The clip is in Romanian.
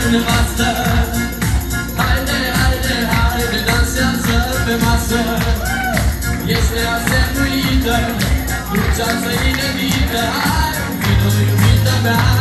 nevastă. Haide, haide, haide, dansează pe masă. Este asemuită, dulceață inedită. Hai, vino, iubita mea.